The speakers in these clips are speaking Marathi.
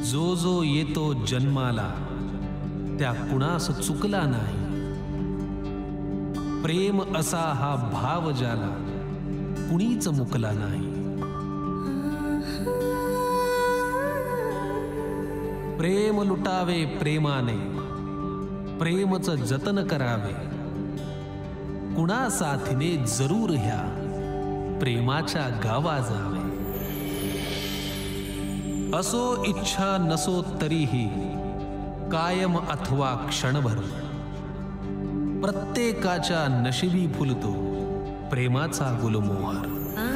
जो जो येतो जन्माला त्या कुणास चुकला नाही. प्रेम असा हा भाव ज्याला कुणीच मुकला नाही. प्रेम लुटावे प्रेमाने, प्रेमच जतन करावे. कुणा साथीने जरूर ह्या प्रेमाच्या गावा जावे. असो इच्छा नसो तरीही कायम अथवा क्षणभर प्रत्येकाच्या नशिबी फुलतो प्रेमाचा गुलमोहर.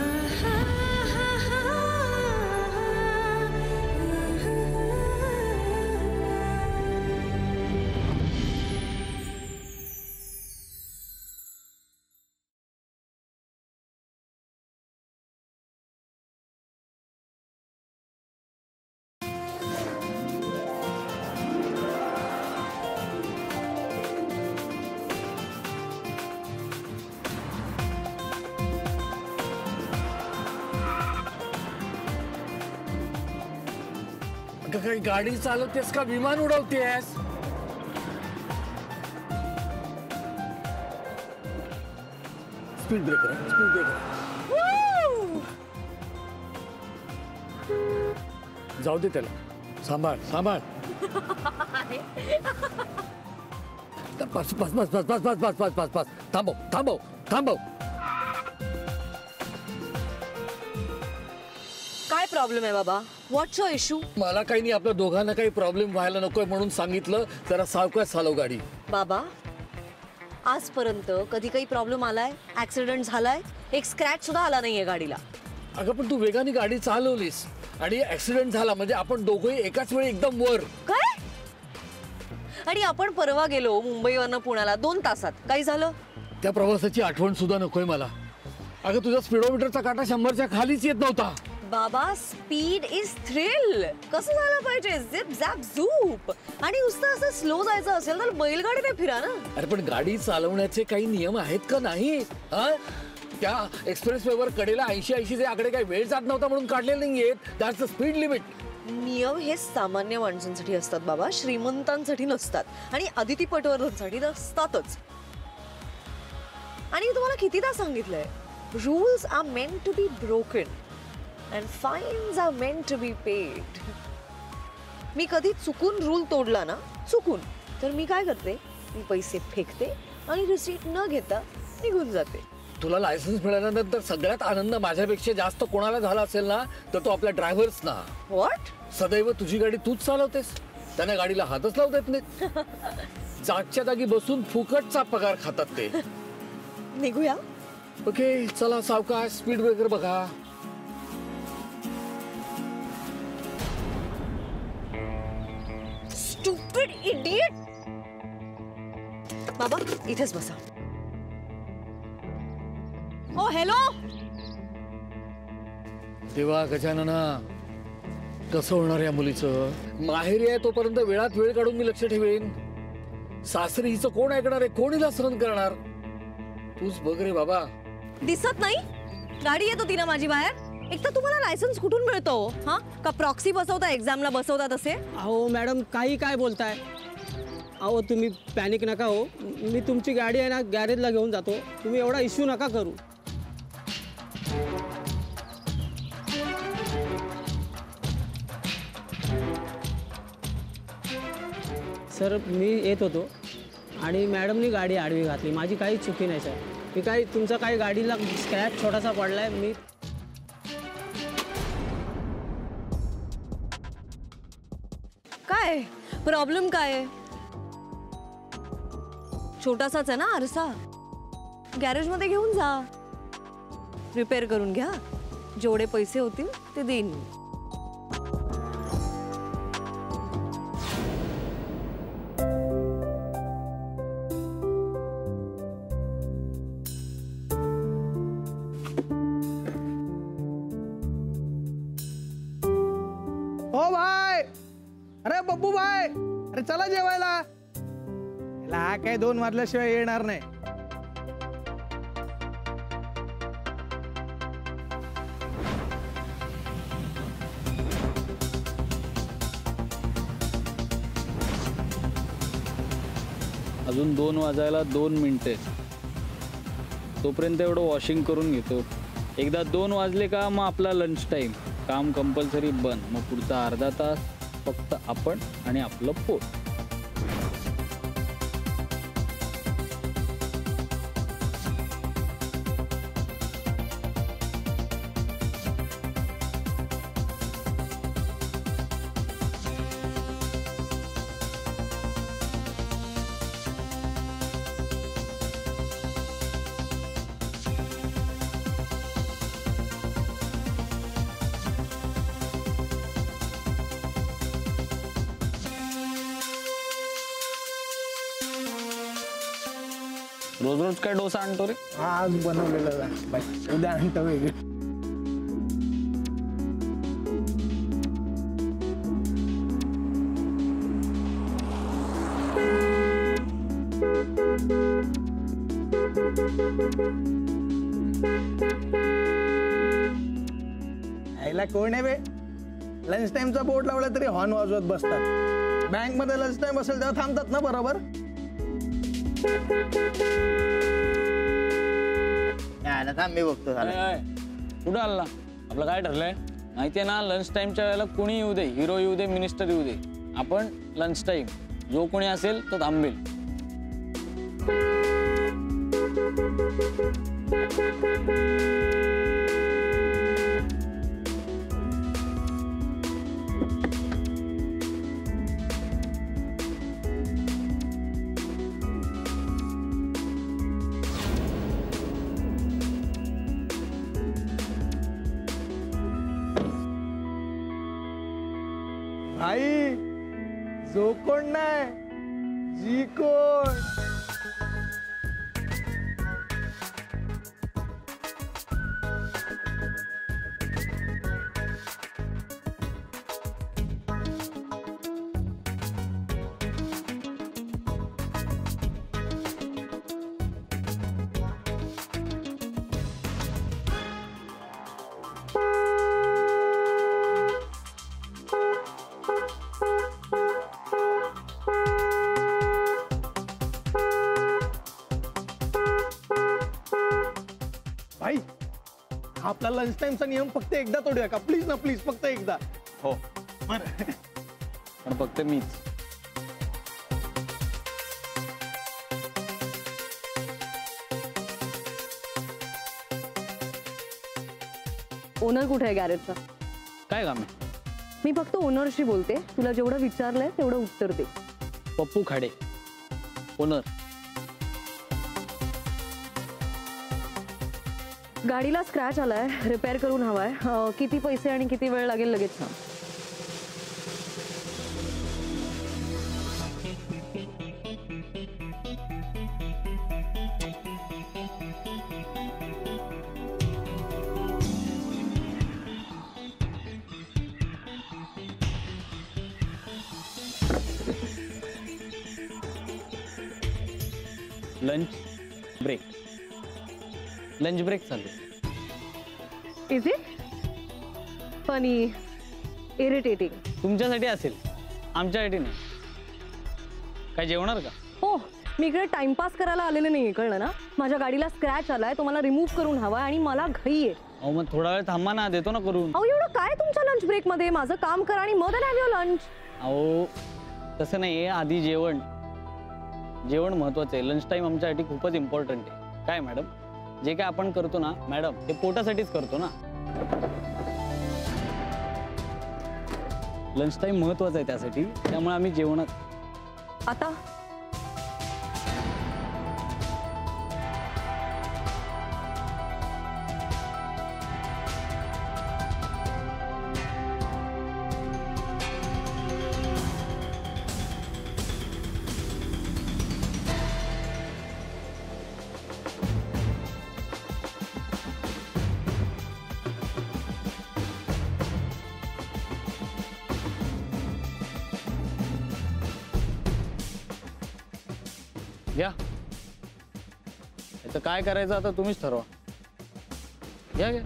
काही गाडी चालवतेस का विमान उडवतेस? Speed breaker, speed breaker. जाऊ दे त्याला. सांभाळ सांभाळ. बस बस बस बस बस बस बस बस बस बस. थांबव थांबव थांबव. काय प्रॉब्लेम आहे बाबा? What's your issue? मला काही नाही, आपल्या दोघांना काही प्रॉब्लेम व्हायला नकोय म्हणून सांगितलं. जरा सावकाश चालव गाडी. बाबा आजपर्यंत कधी काही प्रॉब्लेम आलाय? ऍक्सिडेंट झालाय? एक स्क्रॅच सुद्धा आला नाहीये गाडीला. अगं पण तू वेगाने गाडी चालवलीस आणि ऍक्सिडेंट झाला म्हणजे आपण दोघंही एकाच वेळी एकदम वर. काय? आणि आपण परवा गेलो मुंबईवरनं पुण्याला 2 तासात. काही झालं? त्या प्रवासाची आठवण सुद्धा नकोय मला. अगं तुझा स्पीडोमीटरचा काटा 100च्या खालीच येत नव्हता. बाबा स्पीड इज थ्रिल. कसं झालं पाहिजे? Zip zap zoop. आणि नुसतं असं स्लो जायचं असेल तर बैलगाडीने फिरा ना. अरे पण गाडी चालवण्याचे काही नियम आहेत का नाही? त्या एक्सप्रेसवेवर कडेला 80-80 चे आकडे काही वेळ जात नव्हता म्हणून काढलेले नाहीयेत. That's the speed limit. नियम हे सामान्य माणसांसाठी असतात बाबा, श्रीमंतांसाठी नसतात. आणि अदितीपटवर्धनसाठी नसतातच. आणि मी तुम्हाला कितीदा सांगितलंय, rules are meant to be broken and fines are meant to be paid. मी कधी चुकून रूल तोडला ना, चुकून, तर मी काय करते, मी पैसे फेकते आणि रिसीट न घेता निघून जाते. तुला लायसन्स मिळाल्यानंतर सगळ्यात आनंद माझ्यापेक्षा जास्त कोणाला झाला असेल ना तर तो आपल्या ड्रायव्हर्स ना. व्हॉट? सदैव तुझी गाडी तूच चालवतेस, त्यांना गाडीला हातच लावू देत नाहीत. जागच्या जागी बसून फुकटचा पगार खातात ते. निघूया? ओके चला सावकाश. स्पीड ब्रेकर बघा. Stupid idiot! बाबा इथेच बसा. Oh hello. तेव्हा गजानना कसं होणार या मुलीचं? माहेरी आहे तोपर्यंत वेळात वेळ काढून मी लक्ष ठेवेन. सासरी हिचं कोण ऐकणार आहे? कोण हिला सहन करणार? तूच बघ रे बाबा. दिसत नाही? गाडी येत होती ना माझी बाहेर. एक तर तुम्हाला लायसन्स कुठून मिळतो? हा का प्रॉक्सी बसवता, एक्झामला बसवता तसे? अहो मॅडम काही काय बोलताय? अहो तुम्ही पॅनिक नका हो. मी तुमची गाडी आहे ना गॅरेजला घेऊन जातो. तुम्ही एवढा इश्यू नका करू. सर मी येत होतो आणि मॅडमनी गाडी आडवी घातली. माझी काही चुकी नाही सर. मी काही तुमचा काही गाडीला स्क्रॅच छोटासा पडलाय. मी काय प्रॉब्लेम काय आहे? छोटासाच आहे ना आरसा. गॅरेज मध्ये घेऊन जा, रिपेअर करून घ्या. जेवढे पैसे होतील ते देईन. ओ भाई, अरे बब्बू भाई, अरे चला जेवायला. हा काय 2 वाजल्याशिवाय येणार नाही. अजून 2 वाजायला 2 मिनिटे, तोपर्यंत एवढं वॉशिंग करून घेतो. एकदा 2 वाजले का मग आपला लंच टाईम, काम कंपल्सरी बंद. मग पुढचा अर्धा तास फक्त आपण आणि आपलं पोट. रोज रोज काय डोसा आणतो रे? आज बनवलेलं बाई, उद्या आणतो वेगळं. यायला कोण आहे बे? लंच टाइमचा बोर्ड लावला तरी हॉर्न वाजवत बसतात. बँक मध्ये लंच टाइम असेल तेव्हा थांबतात ना बरोबर. मी बघतो. कुठं आला? आपलं काय ठरलंय माहितीये ना? लंच टाइमच्या वेळेला कुणी येऊ दे, हिरो येऊ दे, मिनिस्टर येऊ दे, आपण लंच टाइम जो कोणी असेल तो थांबेल. आई जो कोण नाही, जी कोण. भाई आपला लंच टाइमचा नियम फक्त एकदा तोडूया का? प्लीज ना प्लीज, फक्त एकदा. हो पण फक्त मीच. ओनर कुठे आहे गॅरेजचा? काय काम आहे? मी फक्त ओनरशी बोलते. तुला जेवढं विचारलंय तेवढं उत्तर दे. पप्पू खाडे, ओनर. गाडीला स्क्रॅच आलाय, रिपेअर करून हवाय. किती पैसे आणि किती वेळ लागेल लगेच सांग. लंच ब्रेक चालू. Is it funny, irritating? तुमच्यासाठी असेल, आमच्यासाठी नाही. काय जेवणार का? हो, मी इकडे टाइमपास करायला आलेले नाही, कळलं ना? माझ्या गाडीला स्क्रॅच आलाय, तो मला रिमूव्ह करून हवाय आणि मला घाई आहे. अहो मग थोडा वेळ थांबा ना, देतो ना करून. अहो एवढं काय तुमच्या लंच ब्रेक मध्ये? माझं काम करा आणि मग हॅव युअर लंच. अहो तसं नाही, आधी जेवण महत्वाचं आहे. लंच टाइम आमच्यासाठी खूपच इम्पॉर्टंट आहे. काय मॅडम, जे काय आपण करतो ना मॅडम, ते पोटासाठीच करतो ना. लंच टाइम महत्वाचा आहे त्यासाठी, त्यामुळे आम्ही जेवणात. आता घ्या. याचं काय करायचं आता तुम्हीच ठरवा. घ्या घ्या.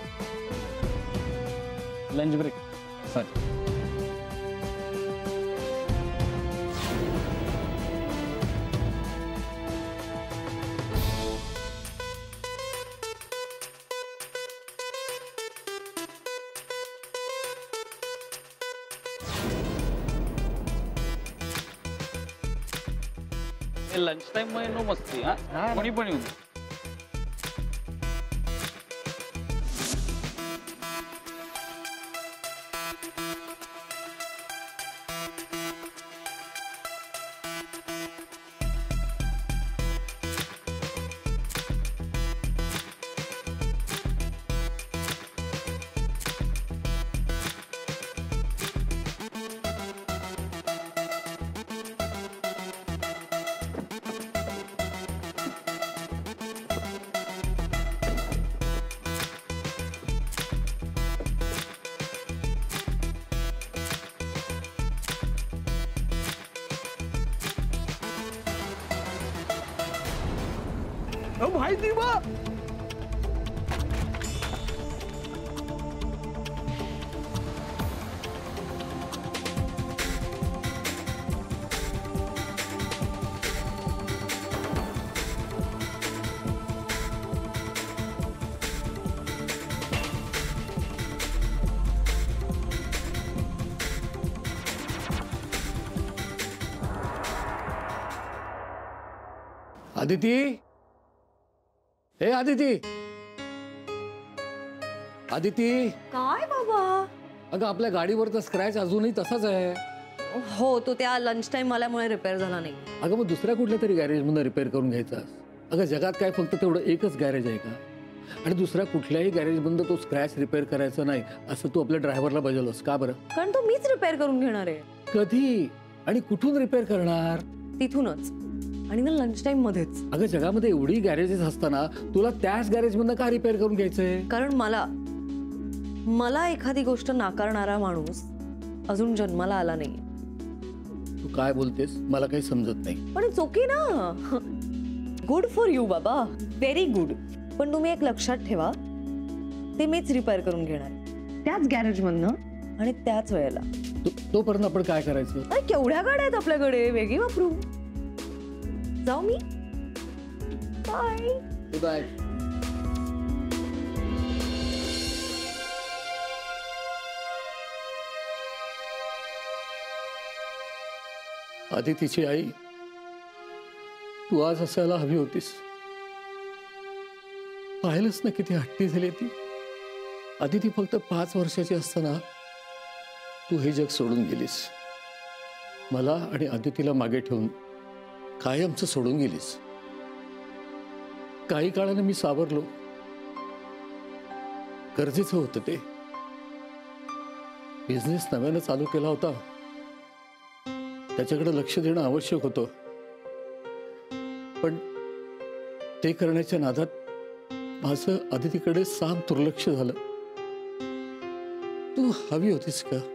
Lunch break. Sorry. Lunch time मध्ये नो मस्ती हा कोणी पण येऊन. भाई दिवा आदिती, हे आदिती, आदिती. काय बाबा? अगं आपल्या गाडीवरचा स्क्रॅच अजूनही तसाच आहे. हो, तो त्या लंच टाइम आल्यामुळे रिपेअर झाला नाही. अगं मग दुसऱ्या कुठल्या तरी गॅरेजमधून रिपेअर करून घ्यायचा. अगं जगात काय फक्त तेवढं एकच गॅरेज आहे का? आणि दुसऱ्या कुठल्याही गॅरेजमधून तो स्क्रॅच रिपेअर करायचा नाही असं तू आपल्या ड्रायव्हरला बजावलंस का बरं? कारण तो मीच रिपेअर करून घेणार आहे. कधी आणि कुठून रिपेअर करणार? तिथूनच, आणि ना लंच टाइम मध्येच. अगं जगामध्ये एवढी गॅरेजेस असताना तुला त्याच गॅरेजमधनं का रिपेअर करून घ्यायचंय? कारण मला एखादी गोष्ट नाकारणारा माणूस अजून जन्माला आला नाही. तू काय बोलतेस मला काही समजत नाही. पण इट्स ओके ना. गुड फॉर यू बाबा, व्हेरी गुड. पण तुम्ही एक लक्षात ठेवा, ते मीच रिपेअर करून घेणार त्याच गॅरेज मधनं आणि त्याच वेळेला. तोपर्यंत आपण काय करायचं? अरे केवढ्या गाड्या आहेत आपल्याकडे, वेगळी वापरू. जाऊ मी. Bye bye. आदितीची आई, तू आज असायला हवी होतीस. पाहिलंच ना किती हट्टी झाली ती. आदिती फक्त 5 वर्षाची असताना तू हे जग सोडून गेलीस. मला आणि आदितीला मागे ठेवून कायमचं सोडून गेलीस. काही काळाने मी सावरलो. गरजेचं होतं ते. बिझनेस नव्यानं चालू केला होता, त्याच्याकडे लक्ष देणं आवश्यक होतं. पण ते करण्याच्या नादात माझं आदितीकडे साफ दुर्लक्ष झालं. तू हवी होतीस का?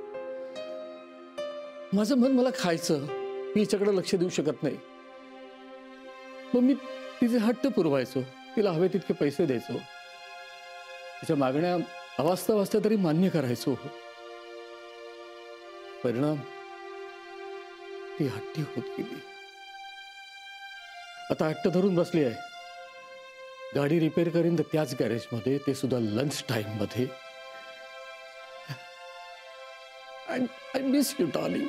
माझं मन मला खायचं, मी हिच्याकडे लक्ष देऊ शकत नाही. मग मी तिचे हट्ट पुरवायचो, तिला हवे तितके पैसे द्यायचो, तिच्या मागण्या अवास्तव असल्या तरी मान्य करायचो. परिणाम, ती हट्टी होत गेली. आता हट्ट धरून बसली आहे. गाडी रिपेअर करीन तर त्याच गॅरेजमध्ये, ते सुद्धा लंच टाइम मध्ये. I miss you, darling.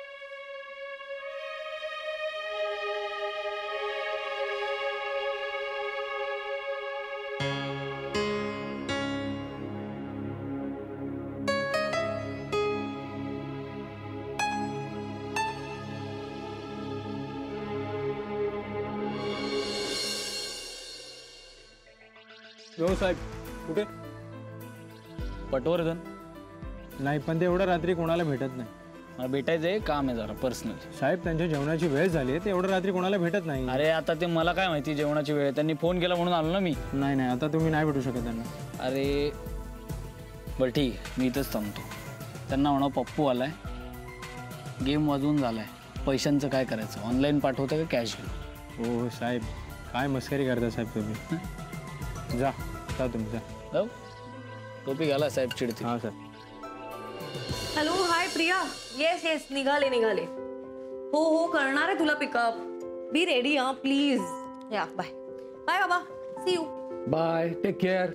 साहेब कुठे? पटवर्धन. नाही, पण ते एवढं रात्री कोणाला भेटत नाही. मला भेटायचंय, काम आहे जरा पर्सनल. साहेब त्यांच्या जेवणाची वेळ झाली आहे, ते एवढं रात्री कोणाला भेटत नाही. अरे आता ते मला काय माहिती जेवणाची वेळ, त्यांनी फोन केला म्हणून आलो ना मी. नाही नाही, आता तुम्ही नाही भेटू शकत त्यांना. अरे बरं ठीक आहे, मी इथंच थांबतो. त्यांना म्हणा पप्पू आलाय, गेम वाजवून झालाय, पैशांचं काय करायचं, ऑनलाईन पाठवतं का कॅश घेऊ? हो साहेब, काय मस्करी करता साहेब तुम्ही. जा तुम्ही जा. जाऊ. टोपी घाला साहेब, चिडते. हां sir. Hello, hi Priya. Yes निघाले. हो करणार आहे तुला पिकअप. बी रेडी हा प्लीज. या बाय बाबा, see you. Bye, take care.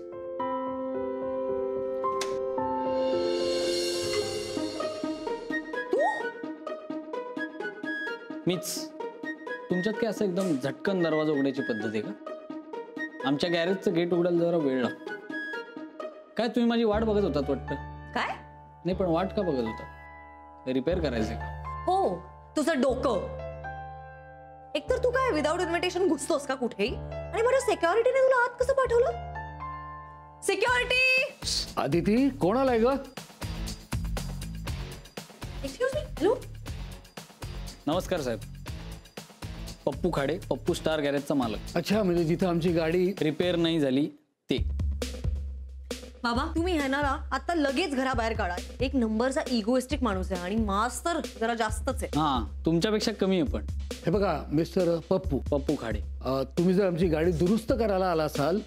मीच तुमच्यात काय असं एकदम झटकन दरवाजा उघडायची पद्धत आहे का? आमच्या गॅरेजचं गेट उघडायला जरा वेळ लागतो. काय तुम्ही माझी वाट बघत होतात वाटतं? काय? नाही पण वाट का बघत होता? रिपेअर करायचंय का? हो, तुझं डोकं. एकतर तू काय विदाउट इन्व्हिटेशन घुसतोस का कुठेही? आणि बरं सिक्युरिटीने तुला आत कसं पाठवलं? सिक्युरिटी! आदिती, कोण आलाय ग? Excuse me. हॅलो. नमस्कार साहेब. पप्पू खाडे, पप्पू स्टार गॅरेजचा मालक. अच्छा, म्हणजे जिथं आमची गाडी रिपेअर नाही झाली ते. बाबा, तुम्ही ह्यानाला आता लगेच घराबाहेर काढा. एक नंबरचा इगोइस्टिक माणूस आहे आणि मास तर जरा जास्तच आहे. हा, तुमच्यापेक्षा कमी आहे पण. हे बघा मिस्टर पप्पू खाडे, तुम्ही जर आमची गाडी दुरुस्त करायला आला असाल.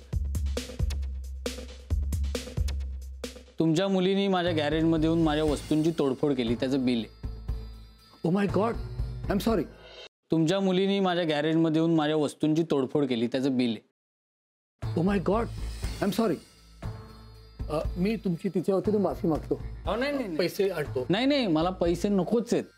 तुमच्या मुलीनी माझ्या गॅरेजमध्ये येऊन माझ्या वस्तूंची तोडफोड केली, त्याचं बिल आहे. Oh my god, I am sorry. तुमच्या मुलीनी माझ्या गॅरेजमध्ये येऊन माझ्या वस्तूंची तोडफोड केली, त्याचं बिल आहे. Oh my god, I am sorry. मी तुमची तिच्या वतीने माफी मागतो. नाही, पैसे आणतो. नाही, मला पैसे नकोच आहेत.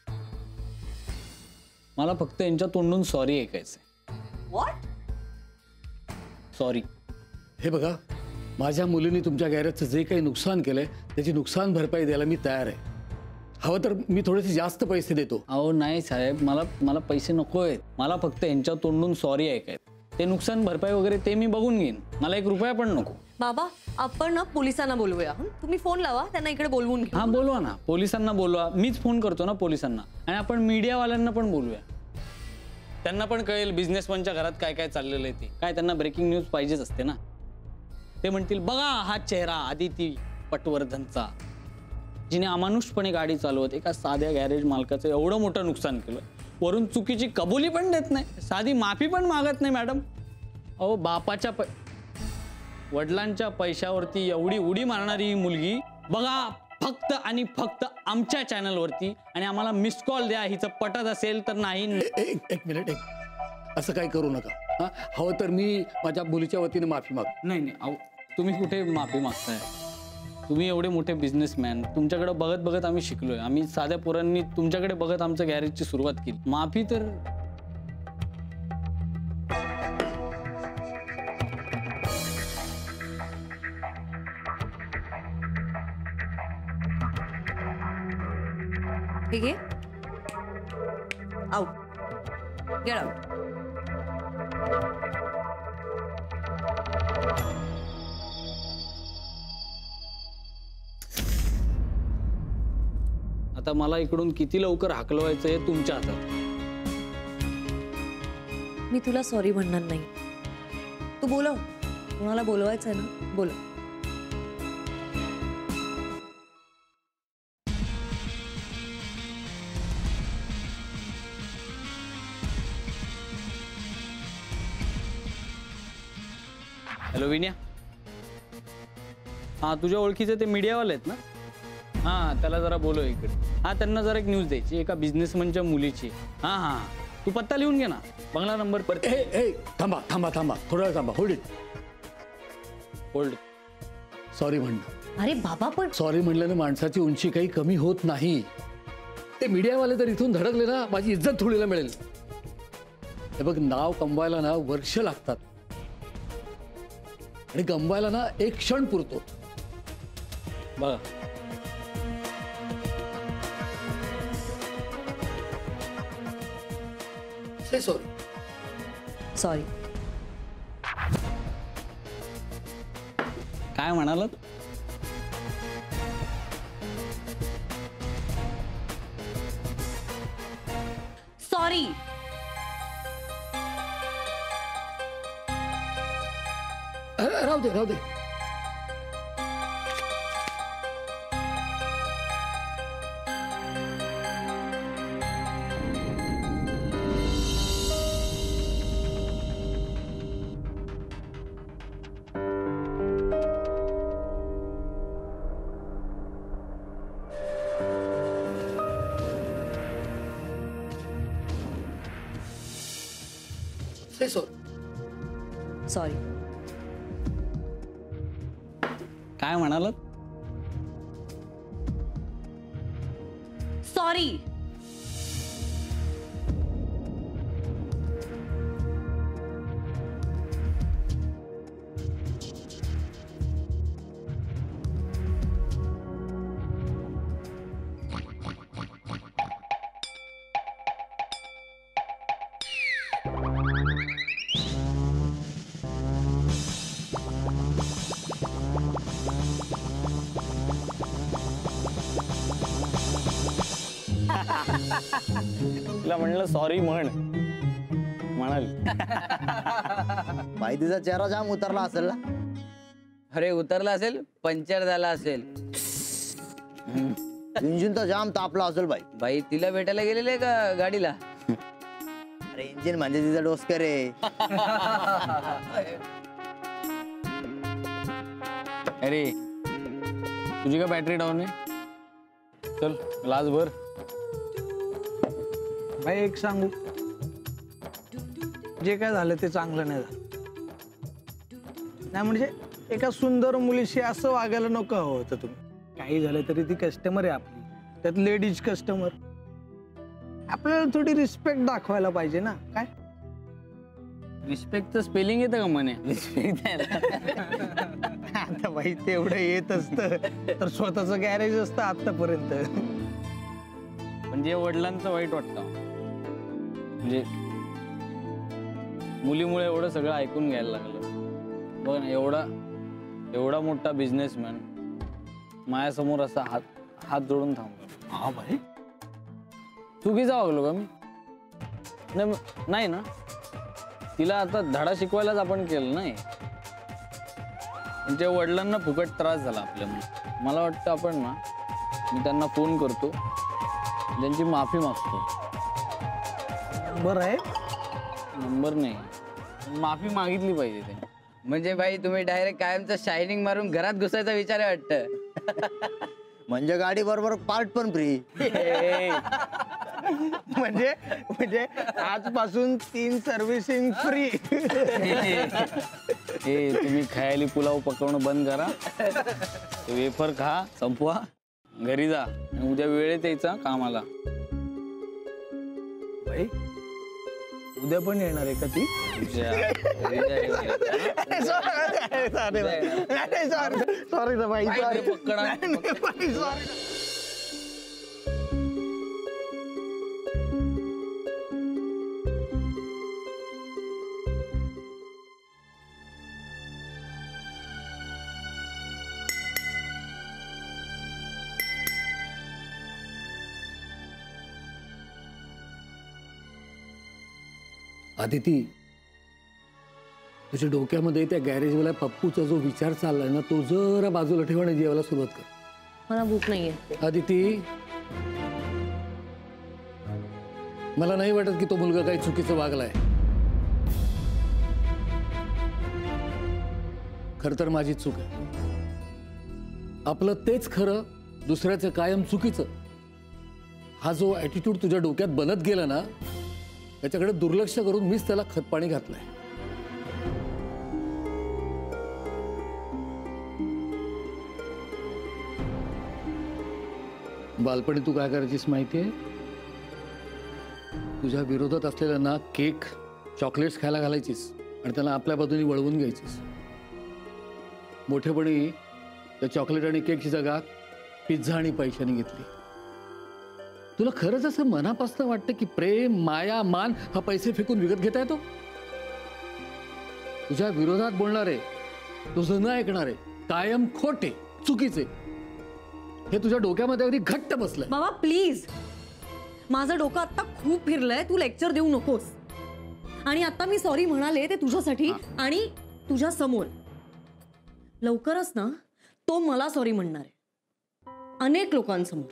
मला फक्त यांच्या तोंडून सॉरी ऐकायचंय. व्हॉट? सॉरी. हे बघा, माझ्या मुलीने तुमच्या गॅरेजचं जे काही नुकसान केलंय त्याची नुकसान भरपाई द्यायला मी तयार आहे. हवं तर मी थोडेसे जास्त पैसे देतो. अहो नाही साहेब, मला पैसे नको आहेत. मला फक्त यांच्या तोंडून सॉरी ऐकायचं. ते नुकसान भरपाई वगैरे ते मी बघून घेईन. मला 1 रुपया पण नको. बाबा, आपण ना पोलिसांना बोलवूया. तुम्ही फोन लावा, त्यांना इकडे बोलवून घ्या. हा, बोलवा ना, पोलिसांना बोलवा. मीच फोन करतो ना पोलिसांना. आणि आपण मीडियावाल्यांना पण बोलूया. त्यांना पण कळेल बिझनेसमॅनच्या घरात काय काय चाललेलं आहे ते. काय त्यांना ब्रेकिंग न्यूज पाहिजेच असते ना. ते म्हणतील, बघा हा चेहरा आदिती पटवर्धनचा, जिने अमानुषपणे गाडी चालवत एका साध्या गॅरेज मालकाचं एवढं मोठं नुकसान केलं. वरून चुकीची कबुली पण देत नाही, साधी माफी पण मागत नाही. मॅडम, अहो बापाच्या वडिलांच्या पैशावरती एवढी उडी मारणारी ही मुलगी बघा फक्त आणि फक्त आमच्या चॅनलवरती. आणि आम्हाला मिस कॉल द्या, हिचं पटत असेल तर. नाही, एक मिनिट, असं काही करू नका. हा, हवं तर मी माझ्या मुलीच्या वतीने माफी माग. नाही, अहो तुम्ही कुठे माफी मागताय? तुम्ही एवढे मोठे बिझनेसमॅन, तुमच्याकडे बघत बघत आम्ही शिकलोय. आम्ही साध्या पोरांनी तुमच्याकडे बघत आमच्या गॅरेजची सुरुवात केली. माफी तर ठीक आहे. आउट. Get out. आता मला इकडून किती लवकर हाकलवायचं हे तुमच्या हातात. मी तुला सॉरी म्हणणार नाही. तू बोलव, कोणाला बोलवायचं आहे ना, बोलव. हॅलो विन्या. हा, तुझ्या ओळखीचे ते मीडियावाले आहेत ना? हा, त्याला जरा बोलव इकडे. हा, त्यांना जरा एक न्यूज द्यायची, एका बिझनेसमॅनच्या मुलीची. हा, तू पत्ता लिहून घे ना, बंगला नंबर. थांबा, थोडा वेळ थांबा. होल्ड. सॉरी म्हणणं. अरे बाबा, पण सॉरी म्हणल्यानं माणसाची उंची काही कमी होत नाही. ते मीडियावाले तर इथून धडकले ना, माझी इज्जत थोडीला मिळेल. हे बघ, नाव कमवायला ना वर्ष लागतात आणि गमवायला ना 1 क्षण पुरतो. बघा, से सॉरी. सॉरी. काय म्हणालात? सॉरी. राहू दे. से सॉरी. काय म्हणालात? सॉरी. तिला म्हणलं सॉरी म्हणाल. बाई तिचा चेहरा जाम उतरला असेल ना. अरे उतरला असेल, पंक्चर झाला असेल. इंजिन तर जाम तापला असेल बाई. बाई तिला भेटायला गेलेले का गाडीला? अरे इंजिन म्हणजे तिचा डोसकर रे. अरे तुझी का बॅटरी डाऊन आहे? चल लाज भर. भाई एक सांगू, जे काय झालं ते चांगलं नाही झालं. नाही म्हणजे एका सुंदर मुलीशी असं वागायला नको हवं होतं तुम्ही. काही झालं तरी ती कस्टमर आहे आपली, त्यात लेडीज कस्टमर. आपल्याला थोडी रिस्पेक्ट दाखवायला पाहिजे ना. काय रिस्पेक्टचं स्पेलिंग येतं का म्हणे? रिस्पेक्ट आता बाई तेवढं येत असतं तर स्वतःचं गॅरेज असतं आतापर्यंत. म्हणजे वडिलांचं वाईट वाटतं, म्हणजे मुलीमुळे एवढं सगळं ऐकून घ्यायला लागलं. बघ ना, एवढा मोठा बिझनेसमॅन माझ्यासमोर असा हात जोडून थांबलो. हा भाई चुकीचा वागलो का मी? नाही ना. तिला आता धडा शिकवायलाच आपण केलं नाही. म्हणजे वडिलांना फुकट त्रास झाला आपल्यामुळे. मला वाटतं आपण ना, मी त्यांना फोन करतो, त्यांची माफी मागतो. बरं आहे. नंबर नाही, माफी मागितली पाहिजे त्यांनी. म्हणजे बाई तुम्ही डायरेक्ट कायमचं शायनिंग मारून घरात घुसायचा विचार आहे वाटतं. म्हणजे गाडी बरोबर पार्ट पण फ्री. म्हणजे आजपासून 3 सर्व्हिसिंग फ्री. तुम्ही खायली पुलाव पकवणं बंद करा, वेफर खा, संपवा, घरी जा, उद्या वेळेत यायचा कामाला. भाई उद्या पण येणार आहे का ती? सॉरी भाई. आदिती, तुझ्या डोक्यामध्ये त्या गॅरेजवाल्या पप्पूचा जो विचार चाललाय ना, तो जरा बाजूला ठेव आणि जेवायला सुरुवात कर. मला भूक नाहीये. आदिती, मला नाही वाटत की तो मुलगा काही चुकीचं वागलाय. खरं तर माझी चूक आहे. आपलं तेच खरं, दुसऱ्याचं कायम चुकीचं. हा जो ॲटिट्यूड तुझ्या डोक्यात बनत गेला ना, त्याच्याकडे दुर्लक्ष करून मीच त्याला खतपाणी घातलंय. बालपणी तू काय करायचीस माहितीये? तुझ्या विरोधात असलेल्यांना केक, चॉकलेट्स खायला घालायचीस आणि त्यांना आपल्या बाजूने वळवून घ्यायचीस. मोठेपणी त्या चॉकलेट आणि केकची जागा पिझ्झा आणि पैशाने घेतली. तुला खरंच असं मनापासून वाटतं की प्रेम, माया, मान हा पैसे फेकून विकत घेता येतो? तुझ्या विरोधात बोलणारे, तुझं न ऐकणारे, कायम खोटे, चुकीचे, हे तुझ्या डोक्यामध्ये अगदी घट्ट बसलंय. बाबा प्लीज, माझं डोकं आता खूप फिरलंय. तू लेक्चर देऊ नकोस. आणि आता मी सॉरी म्हणाले ते तुझ्यासाठी आणि तुझ्या समोर. लवकरच ना तो मला सॉरी म्हणणार आहे, अनेक लोकांसमोर.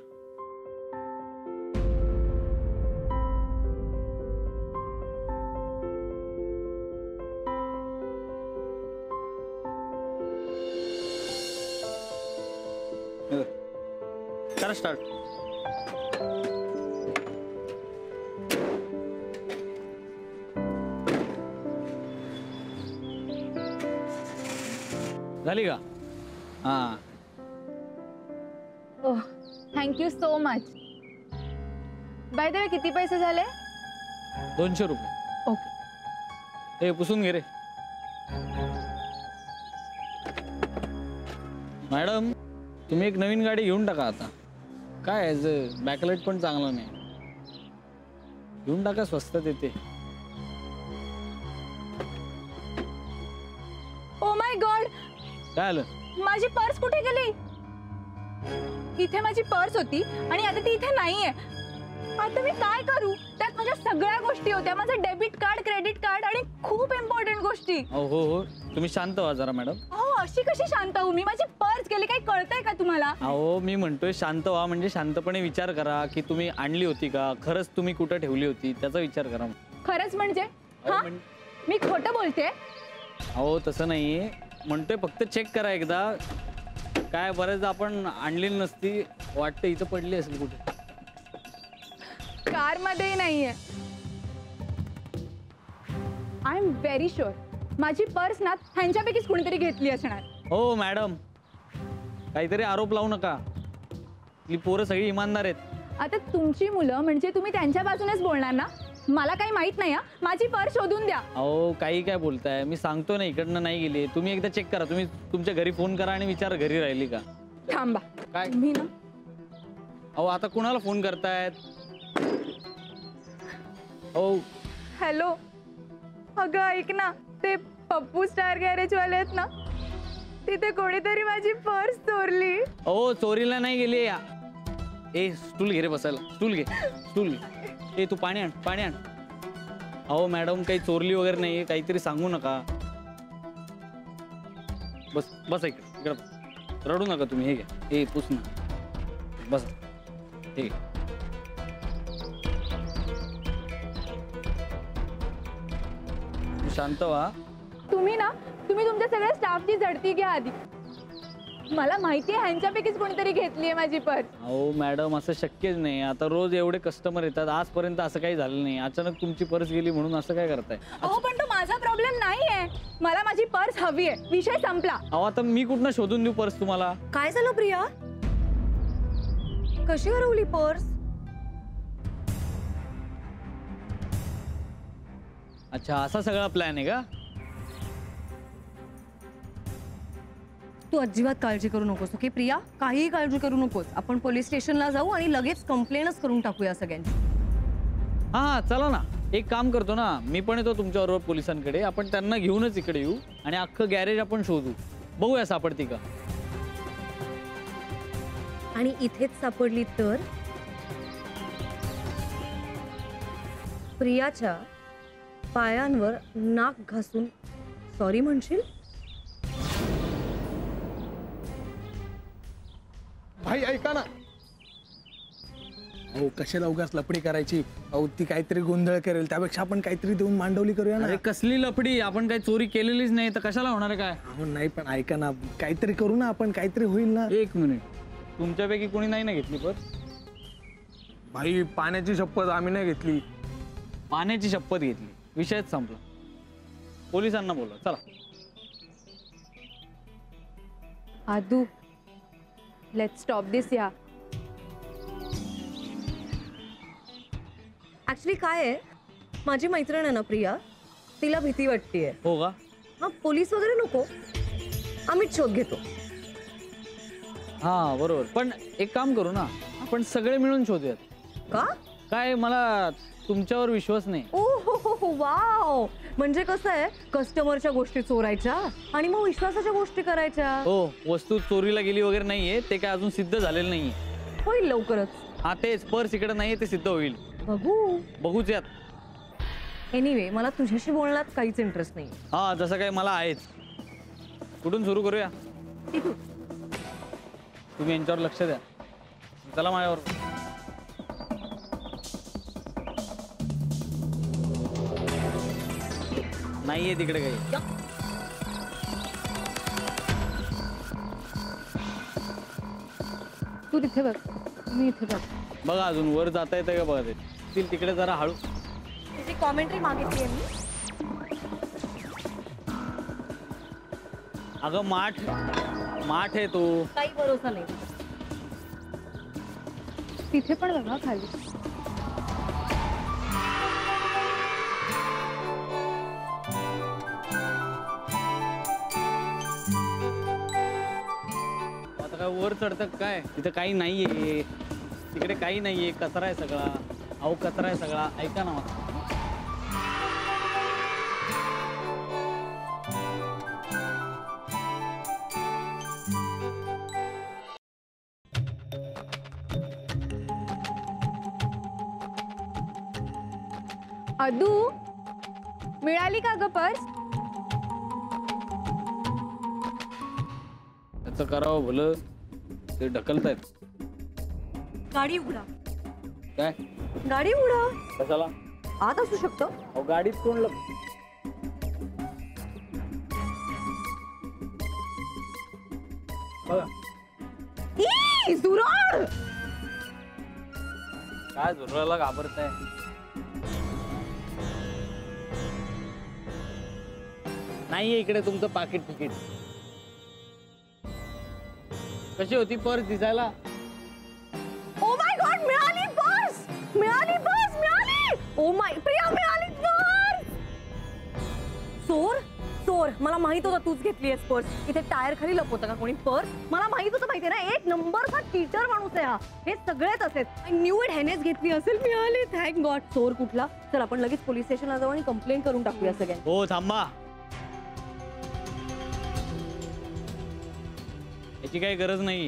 करा स्टार्ट. झाली का? हा. Oh, thank you so much. By the way किती पैसे झाले? 200 रुपये. ओके. हे पुसून घे रे. मॅडम, तुम्ही एक नवीन गाडी घेऊन टाका आता. काय बॅकलाइट पण चांगला नाही. घेऊन टाका, स्वस्तात येते. ओ माय गॉड, काय आलं? माझी पर्स कुठे गेली? इथे माझी पर्स होती आणि आता ती इथे नाहीये. आता मी काय करू? त्यात माझ्या सगळ्या गोष्टी होत्या, माझं डेबिट कार्ड, क्रेडिट कार्ड आणि खूप इम्पॉर्टंट गोष्टी. हो, तुम्ही शांत व्हा जरा मॅडम. हो, अशी कशी शांत होऊ मी? माझी पर्स गेली, काही कळतंय का तुम्हाला? अहो मी म्हणतोय शांत व्हा, म्हणजे शांतपणे विचार करा की तुम्ही आणली होती का, खरंच तुम्ही कुठं ठेवली होती त्याचा विचार करा. खरंच म्हणजे? हा, मी खोटं बोलते? अहो तसं नाहीये, म्हणतोय फक्त चेक करा एकदा. काय बरेचदा आपण आणली नसती, वाटतं इथं पडली असेल कुठे. कार मध्येही नाहीये. आय एम व्हेरी शुअर माझी पर्स ना ह्यांच्यापैकीच कोणीतरी घेतली असणार. हो मॅडम, काहीतरी आरोप लावू नका. ही पोरं सगळी इमानदार आहेत. आता तुमची मुलं म्हणजे तुम्ही त्यांच्या बाजूनेच बोलणार ना? मला काही माहित नाही. माझी पर्स शोधून द्या. अहो काही काय बोलताय, मी सांगतो ना इकडनं नाही गेली. तुम्ही एकदा चेक करा. तुम्ही तुमच्या घरी फोन करा आणि विचारा घरी राहिली का. थांबा. काय मी ना, अहो आता कुणाला फोन करतायत? हो हॅलो, अगं ऐक ना, ते पप्पू स्टार गॅरेज वाले आहेत ना, तिथे कोणीतरी माझी पर्स चोरली. अहो चोरीला नाही गेली. ए स्टूल घे रे बसायला. स्टूल घे, स्टूल घे. ए तू पाणी आण, पाणी आण. अहो मॅडम काही चोरली वगैरे नाही, काहीतरी सांगू नका. बस बस इकडे बस. रडू नका तुम्ही. हे घ्या. ए पुस ना, बस. हे घे. शांत व्हा. तुम्ही तुमच्या सगळ्या स्टाफची झडती घ्या आधी. मला माहिती आहे ह्यांच्यापैकीच कोणीतरी घेतली आहे माझी पर्स. अहो मॅडम असं शक्यच नाही. आता रोज एवढे कस्टमर येतात, आजपर्यंत असं काही झालं नाही. अचानक तुमची पर्स गेली म्हणून असं काय करताय? अहो पण तो माझा प्रॉब्लेम नाही आहे. मला माझी पर्स हवी आहे, विषय संपला. अहो आता मी कुठनं शोधून देऊ पर्स तुम्हाला? काय झालं प्रिया? कशी हरवली पर्स? अच्छा असा सगळा प्लॅन आहे का? तू अजिबात काळजी करू नकोस. ओके प्रिया, काहीही काळजी करू नकोस. आपण पोलीस स्टेशनला जाऊ आणि लगेच कंप्लेंटच करून टाकूया सगळ्यांची. हा चला ना, एक काम करतो ना, मी पण येतो तुमच्याबरोबर पोलिसांकडे. आपण त्यांना घेऊनच इकडे येऊ आणि अख्खं गॅरेज आपण शोधू. बघूया सापडती का. आणि इथेच सापडली तर प्रियाच्या पायांवर नाक घासून सॉरी म्हणशील? भाई ऐका ना. अहो कशाला उगाच लपडी करायची? अहो ती काहीतरी गोंधळ करेल, त्यापेक्षा आपण काहीतरी देऊन मांडवली करूया ना. अरे कसली लफडी? आपण काही चोरी केलेलीच नाही तर कशाला होणार आहे? काय अहो नाही पण ऐका ना, काहीतरी करू ना आपण, काहीतरी होईल ना. एक मिनिट, तुमच्यापैकी कोणी नाही ना घेतली पर्स? भाई पाण्याची शपथ आम्ही नाही घेतली. पाण्याची शपथ घेतली, विषयच संपला. पोलिसांना बोला चला. Adu, let's stop this. या ऍक्च्युली काय आहे, माझी मैत्रीण आहे ना प्रिया, तिला भीती वाटतेय. हो का? हा पोलीस वगैरे नको, आम्हीच शोध घेतो. हा बरोबर, पण एक काम करू ना, आपण सगळे मिळून शोधूयात. का? काय मला तुमच्यावर विश्वास नाही. ओ हो वाव, म्हणजे कसं आहे, कस्टमरच्या गोष्टी चोरायच्या आणि मग विश्वासाच्या गोष्टी करायच्या. हो, वस्तू चोरीला गेली वगैरे नाहीये, ते काय अजून सिद्ध झालेलं नाहीये. होईल लवकरच. हा तेच, पर्स इकडे नाहीये ते सिद्ध होईल. बघूच यात. एनिवे, मला तुझ्याशी बोलण्यात काहीच इंटरेस्ट नाही. हा जसं काय मला आहेच. कुठून सुरू करूया? तुम्ही यांच्यावर लक्ष द्या. चला माझ्यावर. नाहीये तिकडे काही. तू तिथे बघ, मी इथे बघ. बघा अजून वर जाता येतं का? बघा ते तिकडे जरा हळू. त्याची कॉमेंट्री मागितली आहे मी. अगं माठ आहे तो. काही भरोसा नाही. तिथे पण बघा खाली. आता काय वर चढतं काय? तिथं काही नाहीये, तिकडे काही नाहीये, कचरा आहे सगळा. अहो कचरा आहे सगळा. ऐका ना मला. अदू मिळाली का ग पर्स? त्याचं करावं भलं ते ढकलतायत. गाडी उघडा. काय गाडी उघडा. कशाला? आत असू शकतो. अहो गाडीत कोण बघा ई, सुरळ. काय झुरळाला घाबरताय? नाहीये इकडे तुमचं पाकिट तिकीट. कशी होती पर्स दिसायला? ओ माय गॉड, मिळाली पर्स. मिळाली पर्स, मिळाली. ओ माय प्रिया, मिळाली पर्स. चोर चोर, मला माहित होतं तूच घेतली आहेस पर्स. इथे टायर खाली लपवतं का कोणी पर्स? मला माहित होतं, माहितीये ना, एक नंबरचा टीचर माणूस आहे हा. हे सगळेच असेल. I knew it. ह्यानेच घेतली असेल. मिळाली. Thank god. चोर कुठला? चल आपण लगेच पोलीस स्टेशनला जाऊ आणि कंप्लेंट करून टाकूया सगळ्यांनी. हो थांबा, याची काही गरज नाही.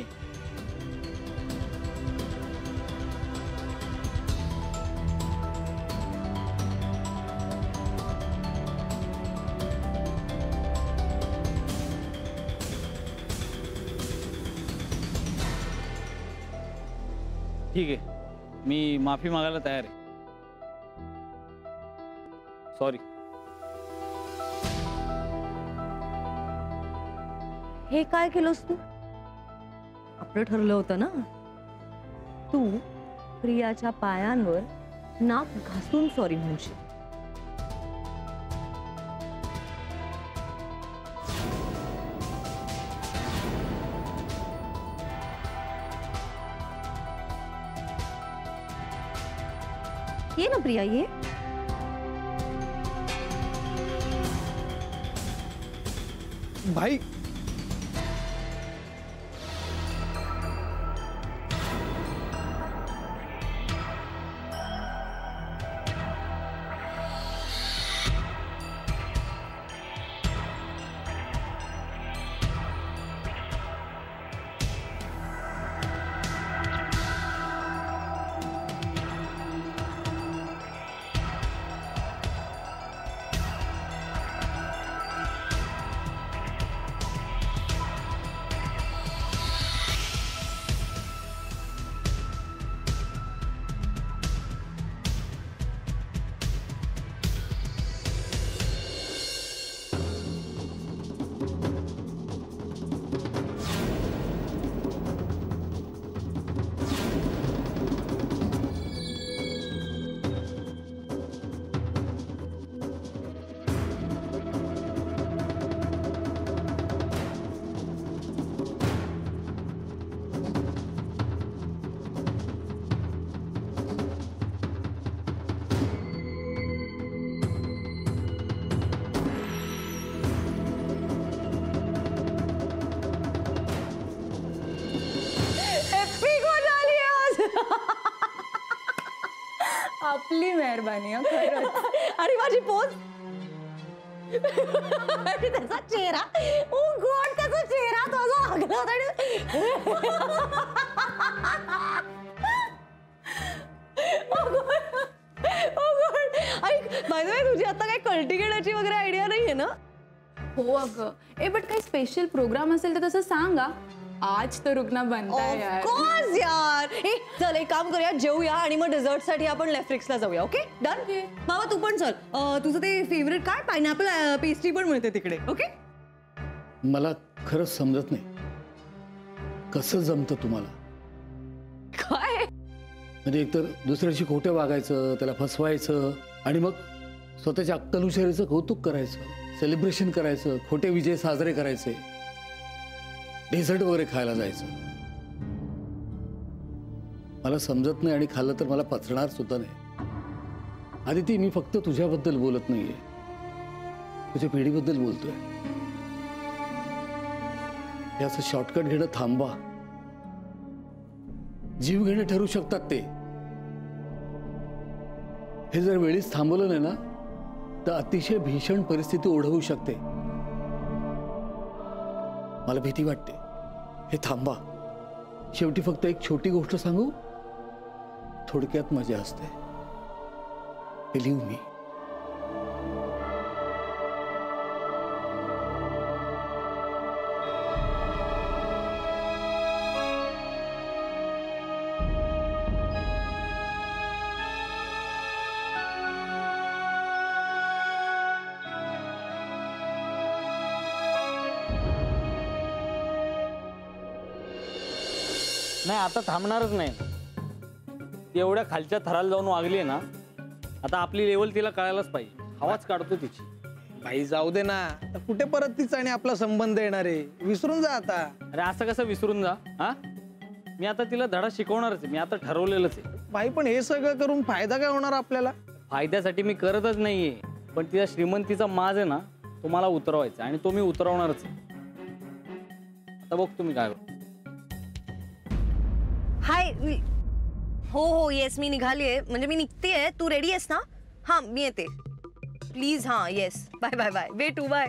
ठीक आहे, मी माफी मागायला तयार आहे. सॉरी. हे काय केलंस तू? आपलं ठरलं होतं ना, तू प्रियाच्या पायांवर नाक घासून सॉरी म्हणशील. ये ना प्रिया, ये. भाई आपली मेहरबानी आहे खरंच. आणि माझी पोच. त्याचा चेहरा, ओ गॉड, त्याचा चेहरा तो जो आगला होता. बाय द वे, तुझी आता काही कल्टी घेण्याची वगैरे आयडिया नाहीये ना? हो अगं. बट काही स्पेशल प्रोग्राम असेल तर तसं सांगा. आज तर रुग्ण बनताय यार. ऑफ कोर्स यार. चल एक काम करूया, जेवूया आणि मग डेझर्ट साठी आपण लेफ्रिक्सला जाऊया. Okay, done. बाबा तू पण चल. तुझं ते फेवरेट काय, पायनॅपल पेस्ट्री पण मिळते तिकडे. ओके. मला खरंच समजत नाही कसं जमतं तुम्हाला. काय म्हणजे एकतर दुसऱ्याशी खोटं वागायचं, त्याला फसवायचं आणि मग स्वतःच्या अक्कलहुशारीचं कौतुक करायचं, सेलिब्रेशन करायचं, खोटे विजय साजरे करायचे, डेझर्ट वगैरे खायला जायचं. मला समजत नाही आणि खाल्लं तर मला पचणार सुद्धा नाही. आदिती, मी फक्त तुझ्याबद्दल बोलत नाहीये, तुझ्या पिढीबद्दल बोलतोय. हे असं शॉर्टकट घेणं थांबवा. जीव घेणे ठरू शकतात ते. हे जर वेळीच थांबवलं नाही ना तर अतिशय भीषण परिस्थिती ओढवू शकते. मला भीती वाटते. हे थांबा. शेवटी फक्त एक छोटी गोष्ट सांगू, थोडक्यात मजा असते. Believe me. नाही आता थांबणारच नाही. ती एवढ्या खालच्या थराला जाऊन वागली ना, आता आपली लेवल तिला कळायलाच पाहिजे. हवाच काढतो तिची. भाई जाऊ दे ना, आता कुठे परत तिचा आणि आपला संबंध येणार आहे, विसरून जा आता. अरे असं कसं विसरून जा? हा, मी आता तिला धडा शिकवणारच आहे. मी आता ठरवलेलंच आहे. भाई पण हे सगळं करून फायदा काय होणार आपल्याला? फायद्यासाठी मी करतच नाहीये, पण तिचा श्रीमंतीचा माज आहे ना, तो मला उतरवायचा आणि तो मी उतरवणारच आहे. आता बघ तुम्ही काय. हाय. हो येस, मी निघालीये, म्हणजे मी निघतेय. तू रेडी आहेस ना? हा मी येते प्लीज. हा येस, बाय बाय बाय. भेटू, बाय.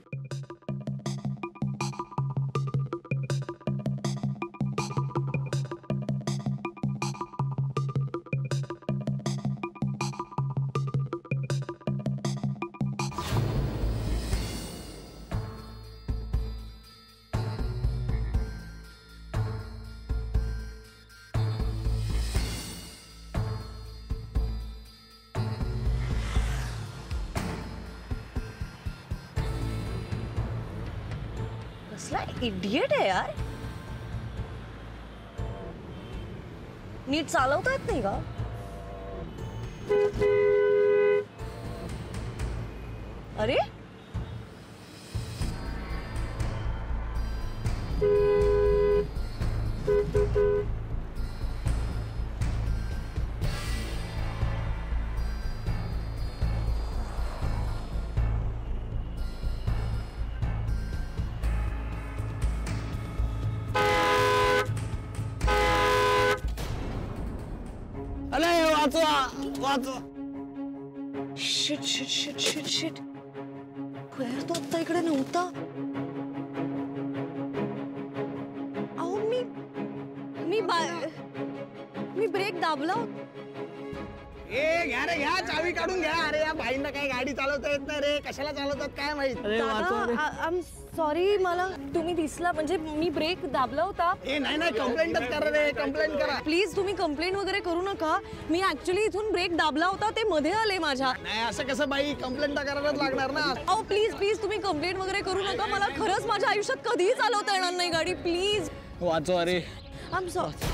कसला इडियट आहे यार. नीट चालवता येत नाही का? अरे shit shit shit shit shit. तो आता इकडे नव्हता. अहो मी ब्रेक दाबला. घ्या रे, घ्या चावी काढून घ्या. अरे या भाईंना काय गाडी चालवता येत नाही रे, कशाला चालवतात काय माहित. आय एम सॉरी, मला तुम्ही दिसला, म्हणजे मी ब्रेक दाबला होता. नाही कंप्लेंटच करा रे, कंप्लेंट करा प्लीज. तुम्ही कंप्लेंट वगैरे करू नका. मी ऍक्च्युली इथून ब्रेक दाबला होता, ते मध्ये आले माझ्या. नाही असं कसं बाई, कंप्लेंट करायलाच लागणार ना. अहो प्लीज प्लीज, तुम्ही कंप्लेंट वगैरे करू नका. मला खरंच माझ्या आयुष्यात कधीही चालवता येणार नाही गाडी. प्लीज वाचो. अरे आय एम सॉरी.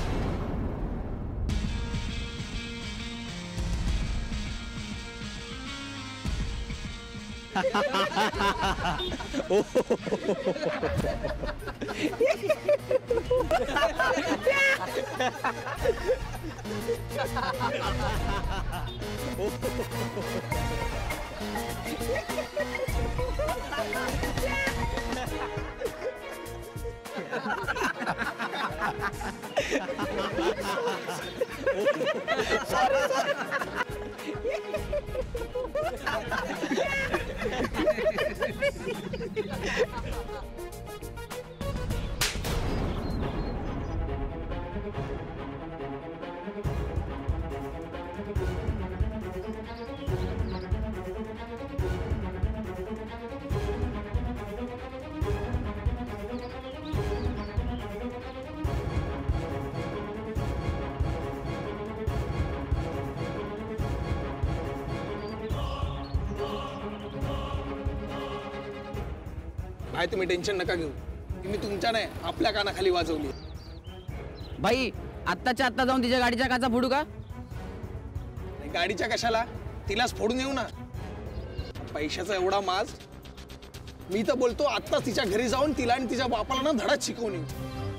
भाई तुम्ही टेन्शन नका घेऊ. मी तुमच्या नाही, आपल्या कानाखाली वाजवली. भाई आत्ताच्या आत्ता जाऊन तिच्या गाडीच्या काचा फोडू का? गाडीच्या कशाला, तिलाच फोडून येऊ ना. पैशाचा एवढा माज. मी तर बोलतो आत्ताच तिच्या घरी जाऊन तिला आणि तिच्या बापाला ना धडाच शिकवून येऊ.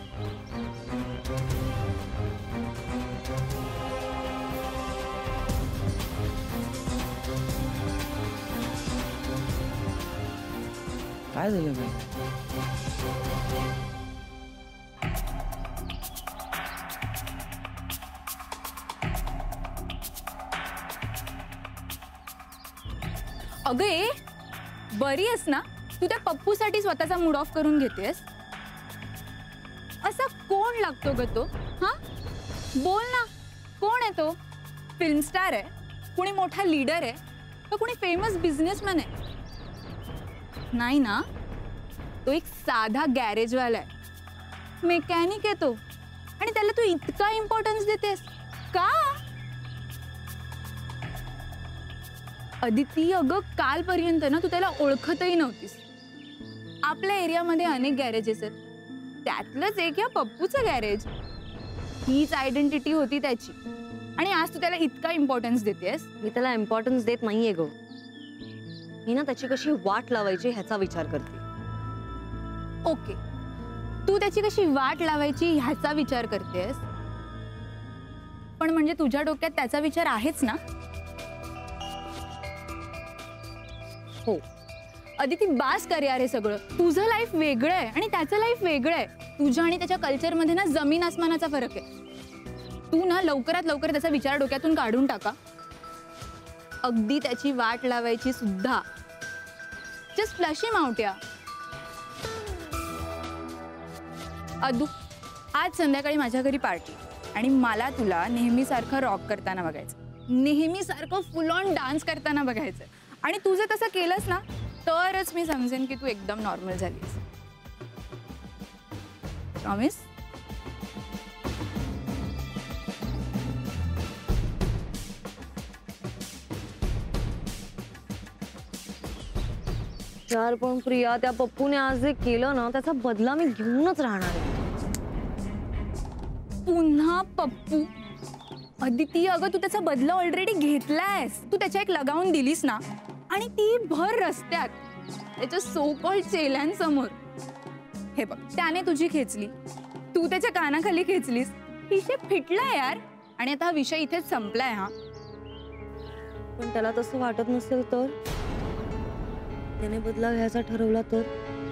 काय झालं भाई? अगं ए, बरी आहेस ना तू? त्या पप्पूसाठी स्वतःचा मूड ऑफ करून घेतेस. असा कोण लागतो ग तो? हा बोल ना, कोण आहे तो? फिल्म स्टार आहे, कुणी मोठा लीडर आहे, का कुणी फेमस बिझनेसमॅन आहे? नाही ना, तो एक साधा गॅरेजवाला आहे, मेकॅनिक आहे तो. आणि त्याला तू इतका इम्पॉर्टन्स देतेस का? अदिती अगं, कालपर्यंत ना तू त्याला ओळखतही नव्हतीस. आपल्या एरियामध्ये अनेक गॅरेजेस आहेत, त्यातलंच एक या पप्पूचं गॅरेज. हीच आयडेंटिटी होती त्याची आणि आज तू त्याला इतका इम्पॉर्टन्स देतेस. मी त्याला इम्पॉर्टन्स देत नाहीये ग. मी ना त्याची कशी वाट लावायची ह्याचा विचार करते. ओके, तू त्याची कशी वाट लावायची ह्याचा विचार करतेस, पण म्हणजे तुझ्या डोक्यात त्याचा विचार आहेच ना? हो अदिती, बास कर यार हे सगळं. तुझं लाईफ वेगळं आहे आणि त्याचं लाईफ वेगळं आहे. तुझ्या आणि त्याच्या कल्चरमध्ये ना जमीन आसमानाचा फरक आहे. तू ना लवकरात लवकर त्याचा विचार डोक्यातून काढून टाका. अगदी त्याची वाट लावायची सुद्धा. जस्ट फ्लश हिम आउट या. अदू, आज संध्याकाळी माझ्या घरी पार्टी आणि मला तुला नेहमीसारखं रॉक करताना बघायचं, नेहमीसारखं फुल ऑन डान्स करताना बघायचं. आणि तू जर तसं केलंस ना तरच मी समजेन की तू एकदम नॉर्मल झालीस. प्रॉमिस? यार पण प्रिया, त्या पप्पूने आज जे केलं ना त्याचा बदला मी घेऊनच राहणार आहे. पुन्हा पप्पू? अदिती अगं, तू त्याचा बदला ऑलरेडी घेतलायस. तू त्याच्या एक लगावून दिलीस ना, आणि ती भर रस्त्यात त्याच्या सो कॉल्ड चेल्यांसमोर. हे बघ, त्याने तुझी खेचली, तू त्याच्या कानाखाली खेचलीस, विषय फिटलाय यार. आणि आता हा विषय इथेच संपलाय. हा पण त्याला तसं वाटत नसेल तर, त्याने बदला घ्यायचा ठरवला तर